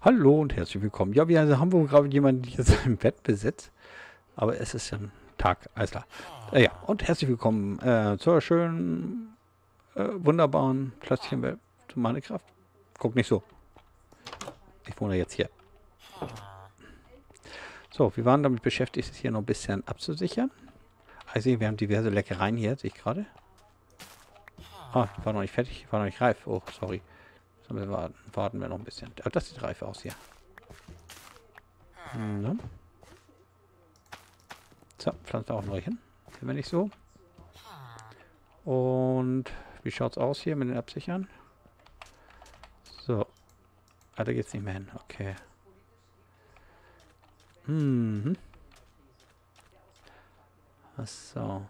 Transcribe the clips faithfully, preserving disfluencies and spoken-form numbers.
Hallo und herzlich willkommen. Ja, wir haben wohl gerade jemanden hier im Bett besetzt. Aber es ist ja ein Tag, alles klar. Äh, ja, und herzlich willkommen äh, zur schönen, äh, wunderbaren Plätzchen zu Minecraft. Guck nicht so. Ich wohne jetzt hier. So, wir waren damit beschäftigt, es hier noch ein bisschen abzusichern. Also, wir haben diverse Leckereien hier, sehe ich gerade. Ah, ich war noch nicht fertig, ich war noch nicht reif. Oh, sorry. Sollen wir warten, warten wir noch ein bisschen. Aber das sieht reif aus hier. Hm, so, pflanze auch neu hin. Wenn nicht so. Und wie schaut's aus hier mit den Absichern? So. Ah, da geht's nicht mehr hin. Okay. Mhm. Achso.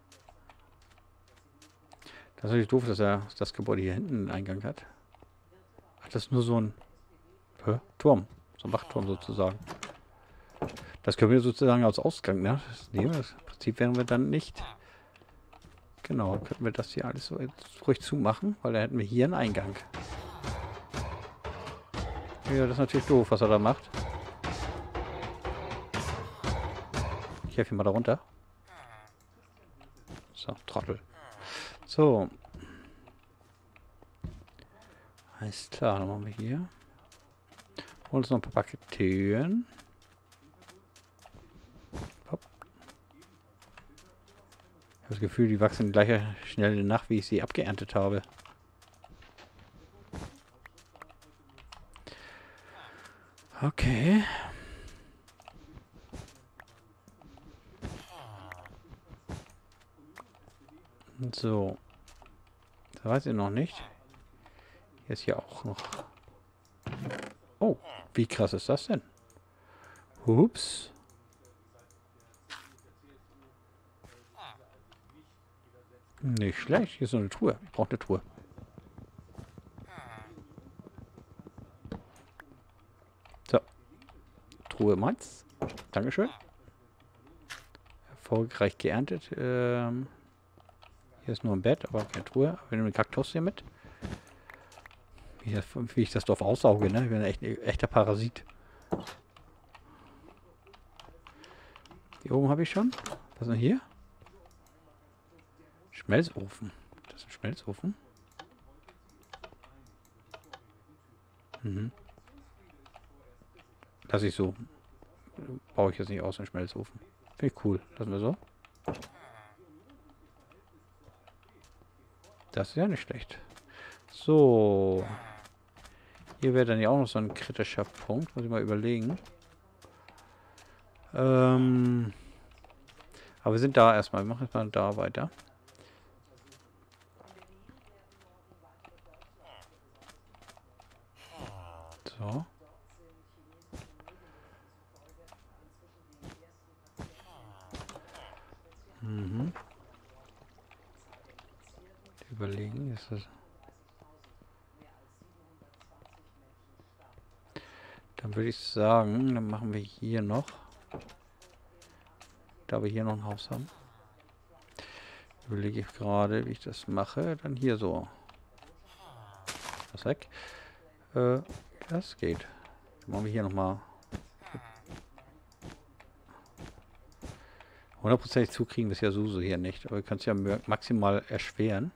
Das ist natürlich doof, dass er das Gebäude hier hinten einen Eingang hat. Ach, das ist nur so ein hä? Turm. So ein Wachturm sozusagen. Das können wir sozusagen als Ausgang, ne? Das nehmen wir. Das Im Prinzip wären wir dann nicht. Genau, könnten wir das hier alles so jetzt ruhig zumachen, weil da hätten wir hier einen Eingang. Ja, das ist natürlich doof, was er da macht. Ich helfe ihm mal da runter. So, Trottel. So. Alles klar, dann machen wir hier. Holen uns noch ein paar Bakterien. Hopp. Ich habe das Gefühl, die wachsen gleich schnell nach, wie ich sie abgeerntet habe. Okay. So. Das weiß ich noch nicht. Hier ist ja auch noch... Oh, wie krass ist das denn? Ups. Nicht schlecht. Hier ist so eine Truhe. Ich brauche eine Truhe. So. Truhe meins. Dankeschön. Erfolgreich geerntet. Ähm, hier ist nur ein Bett, aber keine Truhe. Wir nehmen den Kaktus hier mit. Wie, das, wie ich das Dorf aussauge, ne? Ich bin echt ein echter Parasit. Hier oben habe ich schon. Was ist denn hier? Schmelzofen. Das ist ein Schmelzofen. Mhm. Lass ich so. Baue ich jetzt nicht aus, einen Schmelzofen. Finde ich cool. Lassen wir so. Das ist ja nicht schlecht. So. Hier wäre dann ja auch noch so ein kritischer Punkt. Muss ich mal überlegen. Ähm. Aber wir sind da erstmal. Wir machen erstmal da weiter. So. Mhm. Überlegen, ist das. Dann würde ich sagen, dann machen wir hier noch. Da wir hier noch ein Haus haben. Überlege ich gerade, wie ich das mache. Dann hier so. Das weg. Äh, das geht. Dann machen wir hier nochmal. hundertprozentig zukriegen wir es ja so hier nicht. Aber wir können es ja maximal erschweren.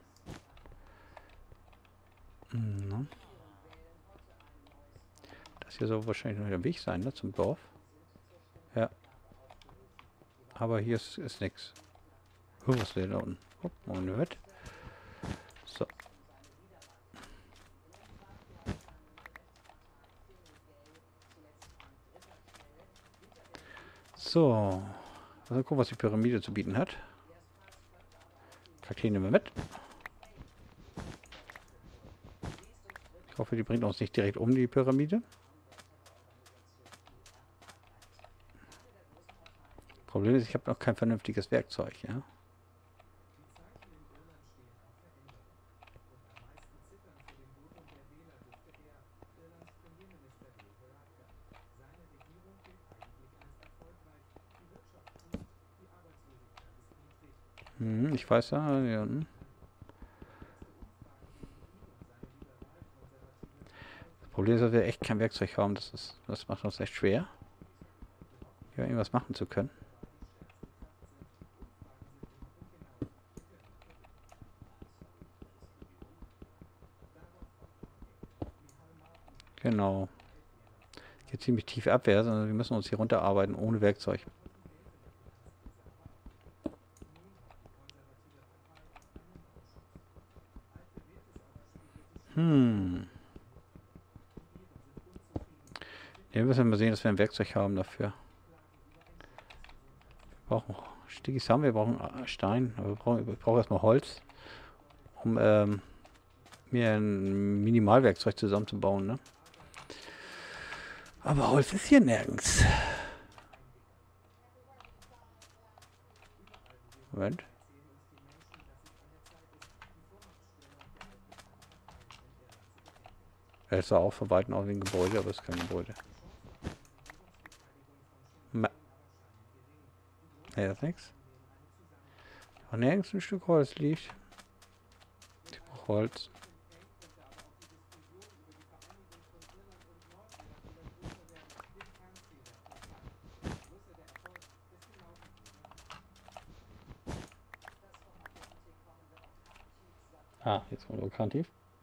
Mhm. Das hier soll wahrscheinlich noch der Weg sein, ne, zum Dorf. Ja. Aber hier ist, ist nichts. Oh, was ist denn da unten? Oh, Moment. So. So. Mal gucken, was die Pyramide zu bieten hat. Kakteen nehmen wir mit. Ich hoffe, die bringt uns nicht direkt um, die Pyramide. Problem ist, ich habe noch kein vernünftiges Werkzeug, ja. Hm, ich weiß ja, ja. Das Problem ist, dass wir echt kein Werkzeug haben. Das ist, das macht uns echt schwer, hier irgendwas machen zu können. Genau. Hier ziemlich tief abwärts, also wir müssen uns hier runterarbeiten ohne Werkzeug. Hm. Hier müssen wir mal sehen, dass wir ein Werkzeug haben dafür. Wir brauchen Stigis haben wir, brauchen Stein, aber wir brauchen, wir brauchen erstmal Holz, um ähm, mir ein Minimalwerkzeug zusammenzubauen, ne? Aber Holz ist hier nirgends. Moment. Er ist auch von Weitem aus wie ein Gebäude, aber es ist kein Gebäude. Ma ne, das ist nichts. Auch nirgends ein Stück Holz liegt. Ich brauche Holz. Ah, jetzt kommt Lokomotiv.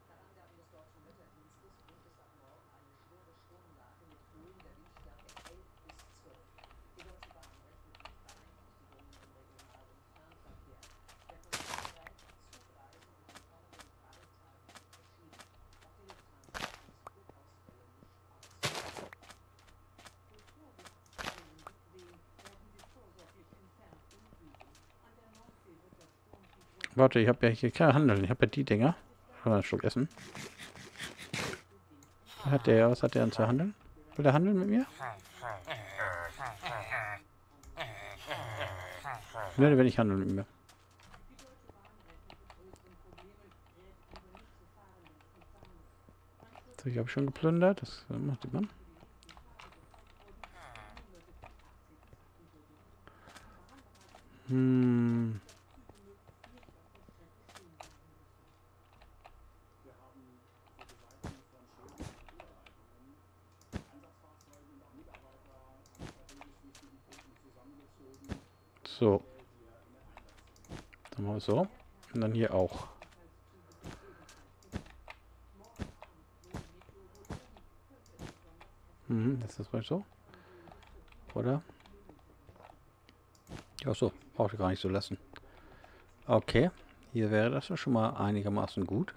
Warte, ich habe ja hier kein Handeln. Ich habe ja die Dinger. Kann man einen Schluck essen? Hat der, was hat der denn zu handeln? Will der handeln mit mir? Ne, der will nicht handeln mit mir. So, ich habe schon geplündert. Das macht man. Hm. So. Dann machen wir es so. Und dann hier auch. Mhm, das ist mal so. Oder? Ja, so. Braucht ihr gar nicht so lassen. Okay. Hier wäre das ja schon mal einigermaßen gut.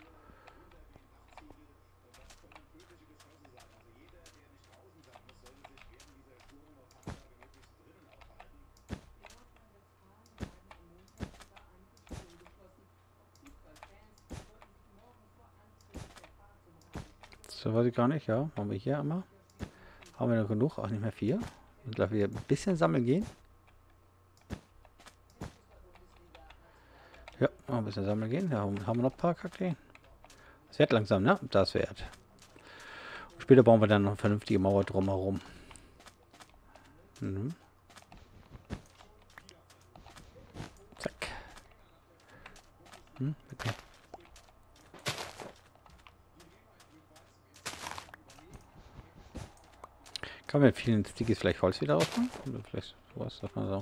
So, weiß ich gar nicht. Ja, machen wir hier einmal. Haben wir noch genug? Auch nicht mehr vier. Ich glaube, wir ein bisschen sammeln gehen. Ja, mal ein bisschen sammeln gehen. Ja, haben wir noch ein paar Kakteen. Es wird langsam, ne? Das wird. Und später bauen wir dann noch eine vernünftige Mauer drumherum. Mhm. Zack. Hm, okay. Kann man mit vielen Stickies vielleicht Holz wieder aufmachen? Oder vielleicht sowas, dass man so.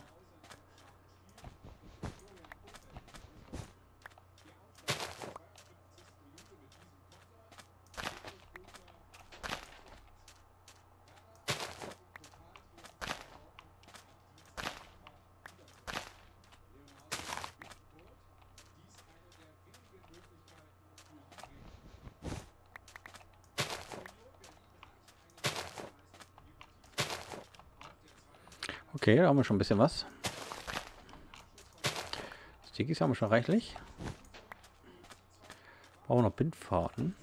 Okay, da haben wir schon ein bisschen was. Stickies haben wir schon reichlich. Brauchen wir noch Bindfaden.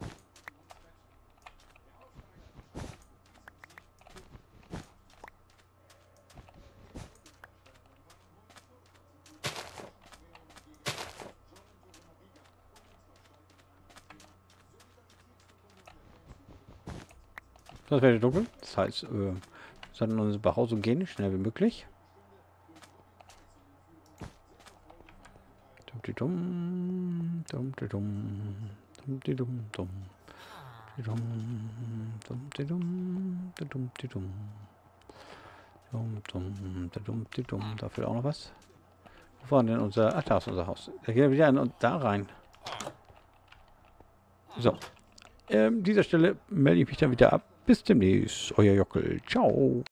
Das wäre dunkel. Das heißt, äh, wir sollten unsere Behausung gehen, schnell wie möglich. Dum, dum, dum, dum, dum, dum. Dum, dum, di dum, di dum, di dum. Dum, dum, di dum, di dum. Da fehlt auch noch was. Wo war denn unser... Ach, da ist unser Haus. Da gehen wir wieder in, da rein. So. Ähm, an dieser Stelle melde ich mich dann wieder ab. Bis demnächst. Euer Jockel. Ciao.